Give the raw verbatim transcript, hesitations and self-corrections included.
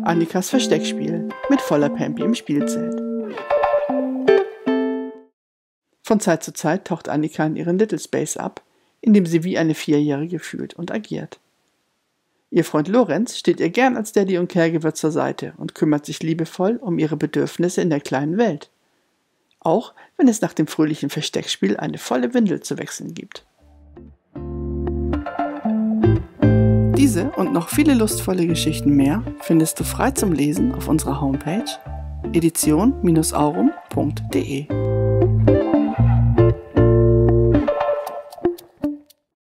Annikas Versteckspiel mit voller Pampi im Spielzelt. Von Zeit zu Zeit taucht Annika in ihren Little Space ab, in dem sie wie eine Vierjährige fühlt und agiert. Ihr Freund Lorenz steht ihr gern als Daddy und Caregiver zur Seite und kümmert sich liebevoll um ihre Bedürfnisse in der kleinen Welt. Auch wenn es nach dem fröhlichen Versteckspiel eine volle Windel zu wechseln gibt. Diese und noch viele lustvolle Geschichten mehr findest du frei zum Lesen auf unserer Homepage edition Bindestrich aurum punkt de.